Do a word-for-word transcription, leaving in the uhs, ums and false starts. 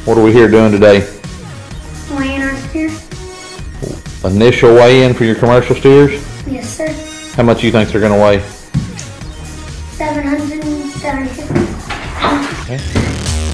What are we here doing today? Weighing our steer? Initial weigh-in for your commercial steers? Yes, sir. How much do you think they're going to weigh? seven hundred seventy-six. Okay.